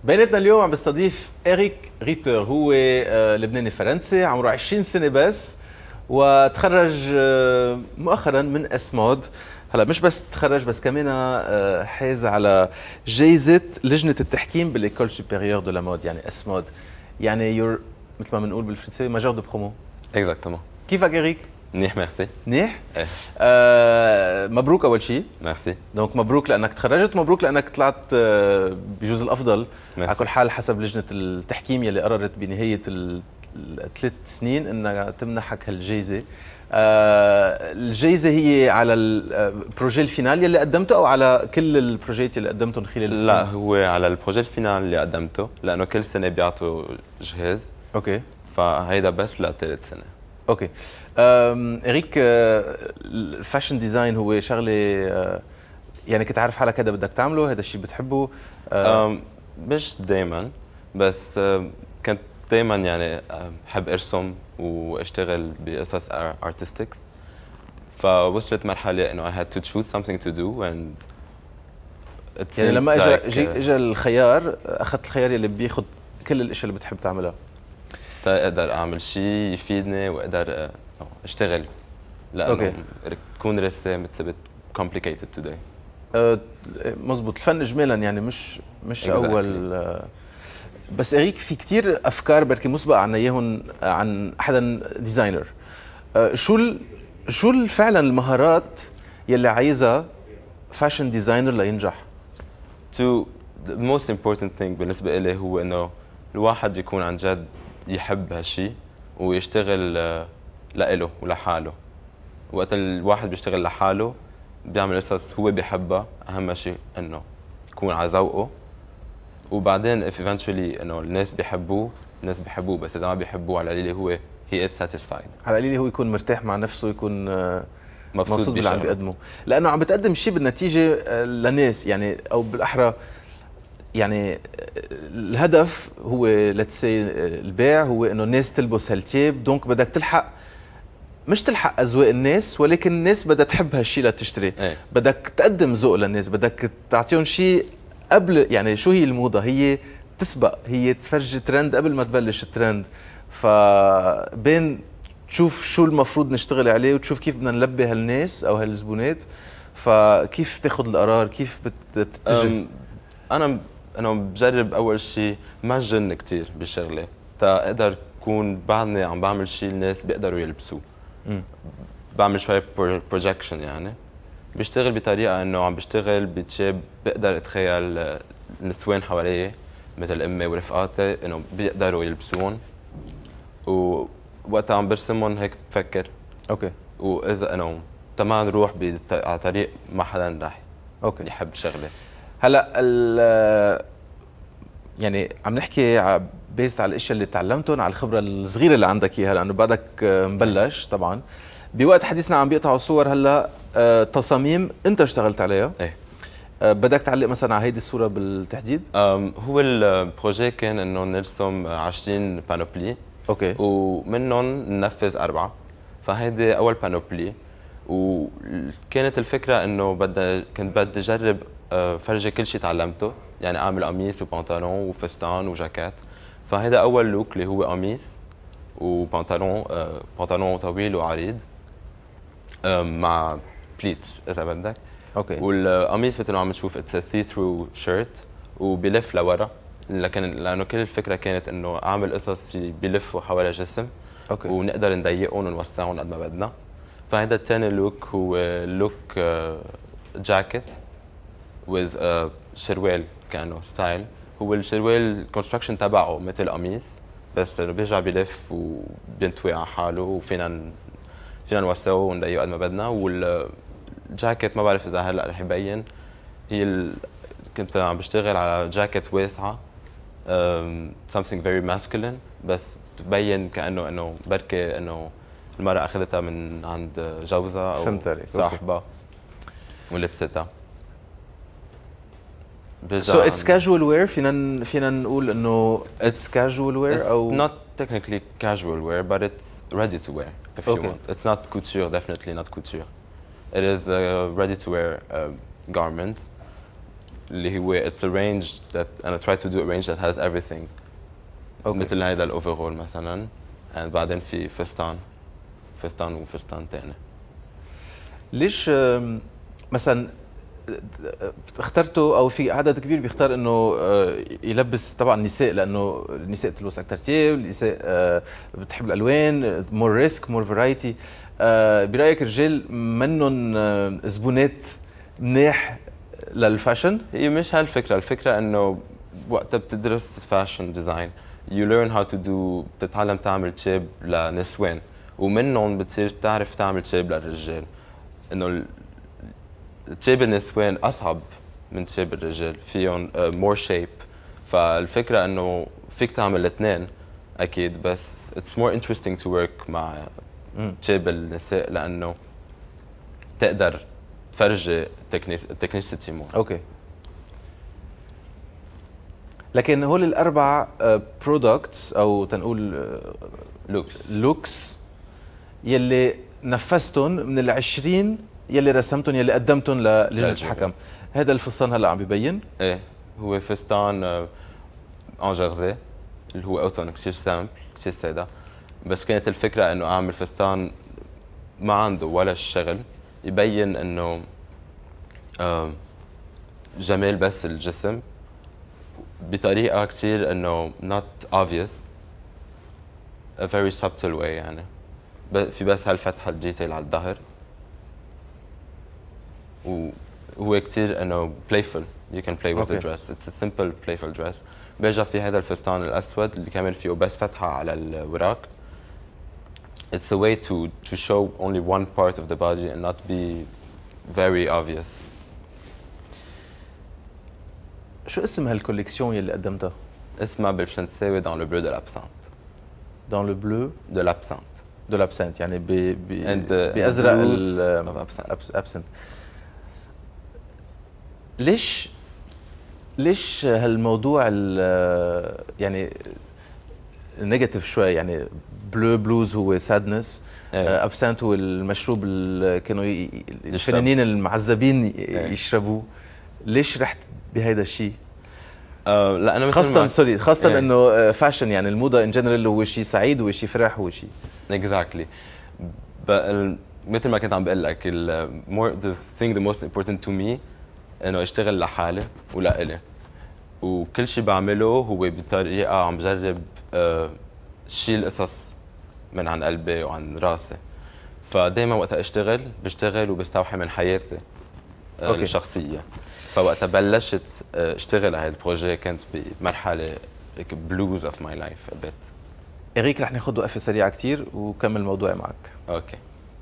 بيناتنا اليوم عم بستضيف إريك ريتر. هو لبناني فرنسي عمره 20 سنة بس، وتخرج مؤخرا من اسمود. هلا مش بس تخرج بس كمان حاز على جائزة لجنة التحكيم بالإيكول سوبيريور دو لا مود، يعني اسمود، يعني مثل ما بنقول بالفرنسي ماجور دو برومو. اكزاكتومون. كيفك إريك؟ منيح ميرسي. منيح؟ ايه مبروك أول شيء. ميرسي. دونك مبروك لأنك تخرجت، مبروك لأنك طلعت بجوز الأفضل. على كل حال حسب لجنة التحكيم يلي قررت بنهاية ال3 سنين انها تمنحك هالجائزة. الجائزة هي على البروجي الفينال يلي قدمته او على كل البروجيات يلي قدمتهم خلال السنة؟ لا، هو على البروجي الفينال اللي قدمته، لانه كل سنة بيعطوا جهاز. اوكي. فهيدا بس لثالث سنة. اوكي. إريك، الفاشن ديزاين هو شغلة يعني كنت عارف حالك هذا بدك تعمله، هذا الشيء بتحبه؟ مش دايما، بس كنت دايما يعني بحب ارسم واشتغل بقصص artistics. فوصلت مرحلة انه I had to choose something to do and يعني لما اجى الخيار، اخذت الخيار اللي بياخذ كل الاشياء اللي بتحب تعملها، اقدر اعمل شيء يفيدني واقدر اشتغل، لانه تكون رسام it's a bit complicated today. مزبوط. الفن اجمالا يعني مش اول بس إريك في كثير افكار بركي مسبقه عنا اياهم عن حدا ديزاينر. شو فعلا المهارات يلي عايزها فاشن ديزاينر لينجح؟ the most important thing بالنسبه لي هو انه الواحد يكون عن جد يحب هالشيء ويشتغل لإله ولحاله. وقت الواحد بيشتغل لحاله بيعمل قصص هو بيحبها، اهم شيء انه يكون على ذوقه. وبعدين if eventually انه الناس بيحبوه بس اذا ما بيحبوه على القليله هو he is satisfied، على القليله هو يكون مرتاح مع نفسه، يكون مبسوط باللي عم بيقدمه، لانه عم بتقدم شيء بالنتيجه لناس، يعني او بالاحرى يعني الهدف هو لتسي البيع، هو انه الناس تلبس هالتياب. دونك بدك مش تلحق اذواق الناس، ولكن الناس بدها تحب هالشيء لتشتري. بدك تقدم ذوق للناس، بدك تعطيهم شيء قبل. يعني شو هي الموضه؟ هي تسبق، هي تفرجي ترند قبل ما تبلش الترند. فبين تشوف شو المفروض نشتغل عليه وتشوف كيف بدنا نلبي هالناس او هالزبونات. فكيف تاخذ القرار؟ كيف بتتجه؟ انا بجرب اول شيء ما جن كثير بالشغله، تا اقدر اكون بعدني عم بعمل شيء الناس بيقدروا يلبسوه. بعمل شويه بروجكشن، يعني بيشتغل بطريقه انه عم بيشتغل بتشاب بقدر اتخيل النسوان حواليه مثل امي ورفقاتي انه بيقدروا يلبسون، ووقتها عم برسمهم هيك بفكر اوكي واذا انه تمام نروح على طريق ما حدا راح يحب شغله. هلا يعني عم نحكي بيست على الاشياء اللي تعلمتهم، على الخبره الصغيره اللي عندك اياها، لانه بعدك مبلش طبعا. بوقت حديثنا عم بيقطعوا صور هلا تصاميم انت اشتغلت عليها. ايه. بدك تعلق مثلا على هيدي الصوره بالتحديد؟ هو البروجي كان انه نرسم 20 بانوبلي، اوكي، ومنهم ننفذ 4. فهيدي اول بانوبلي، وكانت الفكره انه كنت بدي اجرب فرجي كل شيء تعلمته، يعني اعمل قميص وبنطلون وفستان وجاكيت. فهذا اول لوك اللي هو قميص وبنطلون، بنطلون طويل وعريض مع بليتس اذا بدك. اوكي. والقميص مثل ما عم تشوف اتس سي ثرو شيرت وبيلف لورا، لانه كل الفكره كانت انه اعمل قصص بيلفوا حوالي الجسم. اوكي. ونقدر نضيقهم ونوسعهم قد ما بدنا. فهذا الثاني لوك هو لوك جاكيت ويز شروال كانه ستايل. هو الشروال الكونستراكشن تبعه مثل قميص، بس انه بيرجع بيلف وبينطوي على حاله، وفينا نوسعه ونضيقه قد ما بدنا. والجاكيت ما بعرف اذا هلا رح يبين، كنت عم بشتغل على جاكيت واسعه something very masculine، بس تبين كانه انه بركي انه المرأة اخذتها من عند جوزها او صاحبها ولبستها. So it's casual wear. فينا نقول انه it's casual wear او not technically casual wear, but it's ready to wear if you want. It's not couture, definitely not couture. It is a ready to wear garment. اللي هو it's a range that أنا try to do a range that has everything. مثل هيدا الأوفرول مثلا بعدين في فستان وفستان تاني. ليش مثلا اخترتوا او في عدد كبير بيختار انه يلبس طبعا نساء لانه النساء تلبس اكثر ثياب، النساء بتحب الالوان، مور ريسك مور فرايتي. برايك الرجال منهم زبونات منيح للفاشن؟ هي مش هالفكره، الفكره انه وقتها بتدرس فاشن ديزاين you learn how to do، بتتعلم تعمل تشيب لنسوان ومنهم بتصير تعرف تعمل تشيب للرجال. انه تشيب النسوان اصعب من تشيب الرجال، فيهم مور شيب. فالفكره انه فيك تعمل الاثنين اكيد، بس it's more interesting to work مع تشيب النساء لانه تقدر تفرجي التكنيسيتي مور. اوكي. لكن هول الاربع برودكتس او تنقول لوكس يلي نفذتهم من ال20 يلي رسمتهم يلي قدمتهم للجنة الحكم. هذا الفستان هلا عم ببين؟ ايه هو فستان ان جرزي اللي هو اوتون كثير سامبل كثير ساده، بس كانت الفكره انه اعمل فستان ما عنده ولا شغل يبين انه جمال بس الجسم بطريقه كثير انه not obvious a very subtle way يعني. في بس هالفتحه الديتيل على الظهر وهو كثير انه playful you can play with the dress. It's a simple playful dress. بيرجع في هذا الفستان الاسود اللي كمان فيه بس فتحه على الوراق. It's a way to show only one part of the body and not be very obvious. شو اسم هالكوليكسيون يلي قدمتها؟ اسمها بالفرنساوي dans le bleu de l'absinthe. Dans le bleu de l'absinthe. de l'absinthe يعني بأزرق الابسنت. ليش هالموضوع يعني نيجاتيف شوي؟ يعني بلوز هو سادنس، ابسنت هو المشروب اللي كانوا الفنانين المعذبين يشربوه. ليش رحت بهيدا الشيء؟ لانه خاصة انه فاشن يعني الموضة ان جنرال هو شيء سعيد وشيء فرح هو شيء exactly. مثل ما كنت عم بقول لك the most important to me انه اشتغل لحالي ولإلي، وكل شيء بعمله هو بطريقة عم جرب شيل قصص من عن قلبي وعن راسي. فدايما وقتها بشتغل وبستوحي من حياتي الشخصية. فوقتها بلشت اشتغل على هذا البروجي كنت بمرحلة blues of my life a bit. إريك رح ناخذ وقفة سريعة كتير وكمل موضوعي معك. اوكي.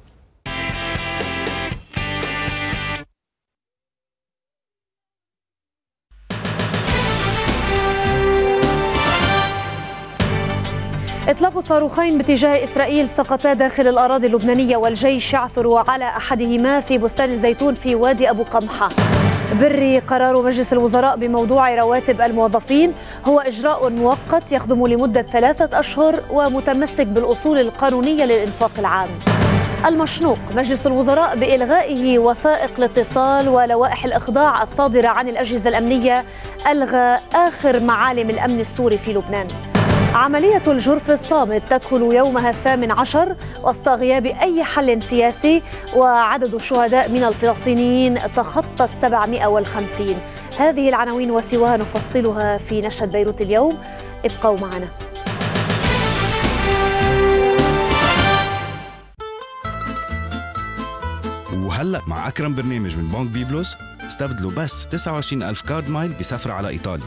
إطلاق صاروخين باتجاه إسرائيل سقطا داخل الأراضي اللبنانية، والجيش يعثر على أحدهما في بستان الزيتون في وادي أبو قمحة. بري قرار مجلس الوزراء بموضوع رواتب الموظفين هو إجراء مؤقت يخدم لمدة 3 أشهر ومتمسك بالأصول القانونية للإنفاق العام. المشنوق مجلس الوزراء بإلغائه وثائق الاتصال ولوائح الإخضاع الصادرة عن الأجهزة الأمنية ألغى آخر معالم الأمن السوري في لبنان. عملية الجرف الصامت تدخل يومها 18 وسط غياب أي حل سياسي، وعدد الشهداء من الفلسطينيين تخطى 750. هذه العناوين وسواها نفصلها في نشرة بيروت اليوم. ابقوا معنا. وهلأ مع أكرم برنامج من بنك بيبلوس استبدلوا بس 29,000 كارد مايل بسفرة على إيطاليا.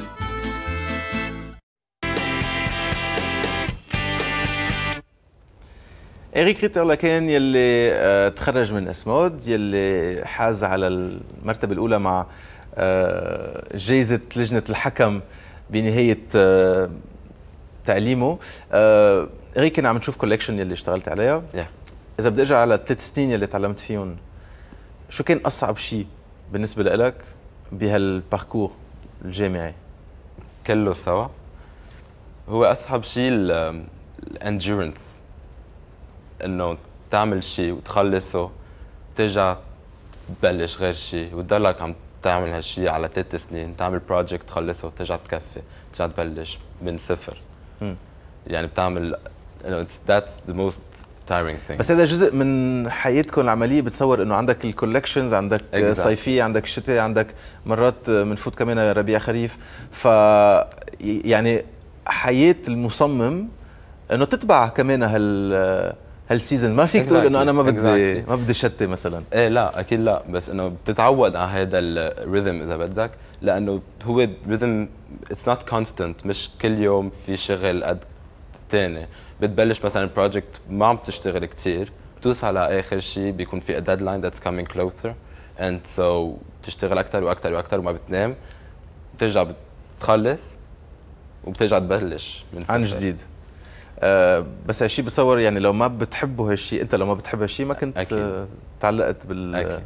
إريك ريتر لكان يلي تخرج من اسمود، يلي حاز على المرتبة الأولى مع جائزة لجنة الحكم بنهاية تعليمه. إريك كنا عم نشوف كولكشن يلي اشتغلت عليها. إذا بدي أرجع على 3 سنين يلي تعلمت فيهم، شو كان أصعب شيء بالنسبة لك بهالباركور الجامعي؟ كله سوا. هو أصعب شيء الانديورنس، انه تعمل شيء وتخلصه ترجع تبلش غير شيء وتضلك عم تعمل هالشيء على 3 سنين، تعمل بروجكت تخلصه وترجع تكفي، ترجع تبلش من صفر. يعني بتعمل that's the most tiring thing. بس هذا جزء من حياتكم العمليه. بتصور انه عندك الكولكشنز، عندك صيفيه، عندك شتاء، عندك مرات بنفوت كمان ربيع خريف. ف يعني حياه المصمم انه تتبع كمان هالسيزون. ما فيك تقول انه انا ما بدي شتي مثلا. ايه لا اكيد لا، بس انه بتتعود على هذا الريذم اذا بدك، لانه هو ريذم اتس نوت كونستنت، مش كل يوم في شغل قد الثاني. بتبلش مثلا بروجكت ما عم تشتغل كثير، بتوصل على اخر شيء بيكون في ديدلاين ذاتس كامينج كلوزر، اند سو بتشتغل اكثر واكثر واكثر وما بتنام، بترجع بتخلص وبترجع تبلش من عن جديد. بس هالشيء بتصور يعني لو ما بتحبوا هالشيء، انت لو ما بتحب هالشيء ما كنت تعلقت بال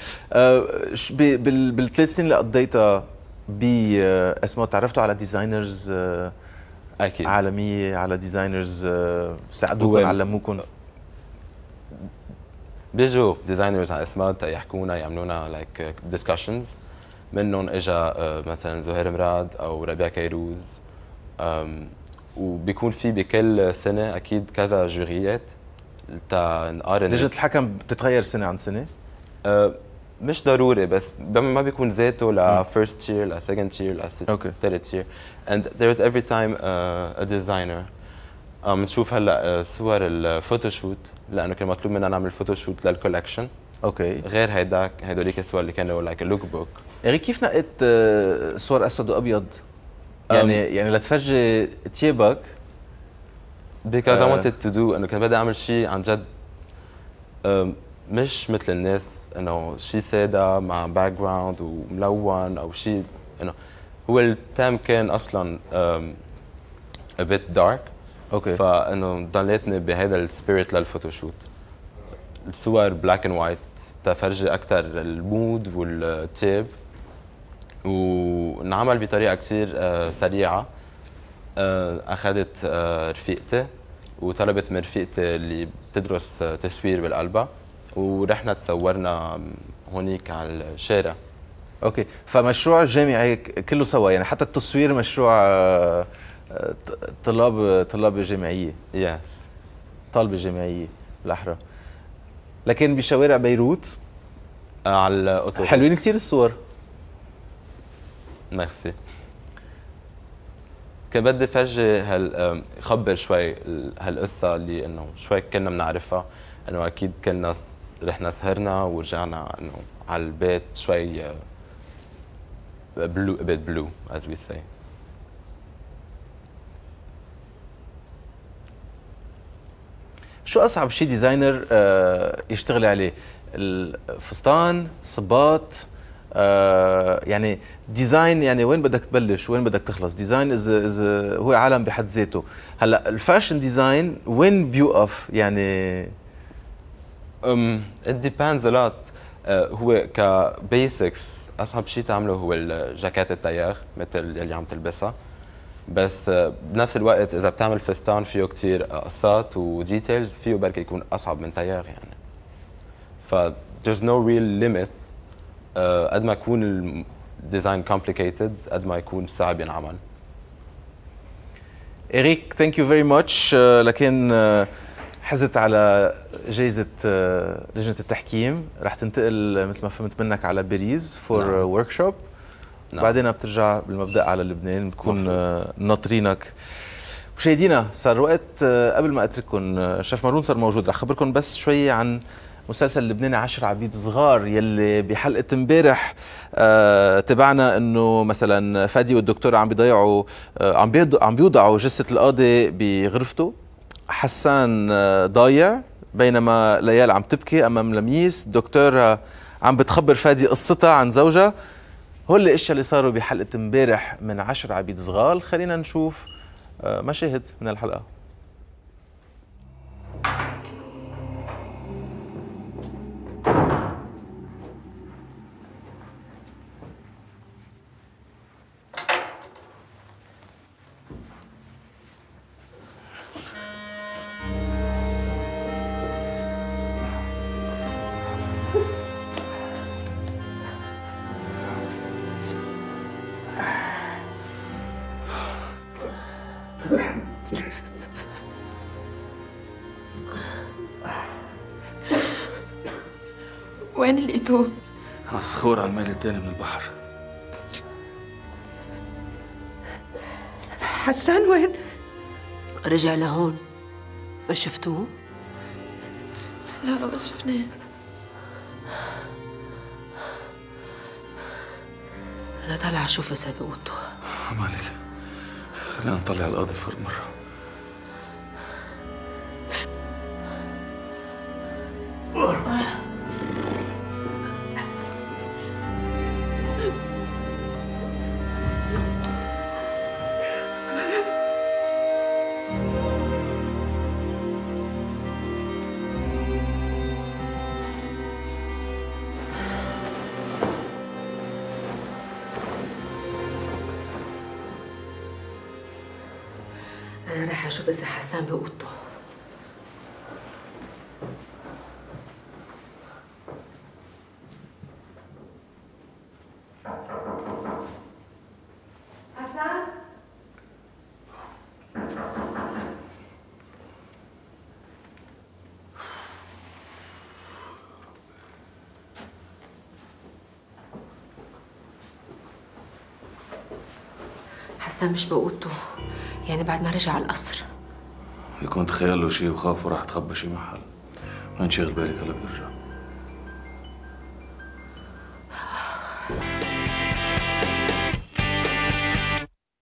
بالثلاث سنين اللي قضيتها اسمه تعرفتوا على ديزاينرز اكيد عالميه، على ديزاينرز ساعدوكم علموكم؟ بيجوا ديزاينرز على اسماء يحكونا يعملونا لايك ديسكشنز. منهم اجى مثلا زهير مراد او ربيع كيروز، وبيكون في بكل سنه اكيد كذا جوريات تا نقارن. لجنه الحكم بتتغير سنه عن سنه؟ مش ضروري، بس ما بيكون ذاته ل first year ل second year ل third year. and there is every time a designer. بنشوف هلا صور الفوتوشوت، لانه كان مطلوب منا نعمل فوتوشوت للكولكشن. غير هدوليك الصور اللي كانوا لايك لوك بوك. يعني كيف نقيت صور اسود وابيض؟ يعني لتفرجي تيابك؟ because I wanted to do انه كان بدي اعمل شيء عن جد مش مثل الناس، انه شيء ساده مع باك جراوند وملون او شيء. انه هو التام كان اصلا a bit dark. فانه ضليتني بهذا السبيريت للفوتوشوت. الصور بلاك اند وايت تفرجي اكثر المود والتيب، ونعمل بطريقه كثير سريعه. اخذت رفيقتي وطلبت من رفيقتي اللي بتدرس تصوير بالقلبه، ورحنا تصورنا هونيك على الشارع. فمشروع جامعي كله سوا، يعني حتى التصوير مشروع طلاب جامعيه. يس طالبه جامعيه بالاحرى. لكن بشوارع بيروت على الاوتوبيس حلوين كثير الصور. ميرسي. كان بدي فرجي خبر شوي هالقصه اللي انه شوي كنا بنعرفها، انه اكيد كنا رحنا سهرنا ورجعنا انه على البيت شوي بلو as we say. شو اصعب شيء ديزاينر يشتغل عليه؟ الفستان، الصباط، يعني ديزاين، يعني وين بدك تبلش وين بدك تخلص؟ ديزاين إذا هو عالم بحد ذاته. هلا الفاشن ديزاين وين بيوقف يعني؟ it depends a lot. هو كبيسكس اصعب شيء تعمله هو الجاكيت التيار مثل اللي عم تلبسها، بس بنفس الوقت اذا بتعمل فستان فيه كثير قصات وديتيلز فيه بركي يكون اصعب من تيار يعني. ف there's no real limit. قد ما يكون الديزاين complicated قد ما يكون صعب ينعمل. إريك ثانك يو فيري ماتش. لكن حزت على جائزة لجنة التحكيم، رح تنتقل مثل ما فهمت منك على باريس فور ورك شوب. بعدين بترجع بالمبدأ على لبنان، بكون ناطرينك. مشاهدينا صار وقت قبل ما اترككم، شيف مارون صار موجود، رح اخبركم بس شوي عن مسلسل لبناني 10 عبيد صغار يلي بحلقه امبارح تبعنا انه مثلا فادي والدكتور عم بيوضعوا جثه القاضي بغرفته، حسان ضايع بينما ليال عم تبكي امام لميس، الدكتور عم بتخبر فادي قصتها عن زوجها. هول الاشياء اللي صاروا بحلقه امبارح من 10 عبيد صغار. خلينا نشوف مشاهد من الحلقه. وين لقيتوه؟ على الصخور على الميل التاني من البحر. حسان وين؟ رجع لهون. ما شفتوه؟ لا ما شفناه. أنا طالعة أشوف إذا بقوته. عمالك خلينا نطلع القاضي فرد مرة. أنا رايحة أشوف إذا حسان بقوته. حسان؟ حسان مش بقوته، يعني بعد ما رجع على القصر. يكون تخيل له شيء وخاف وراح تخبى شي محل. ما نشغل بالك هلا بيرجع.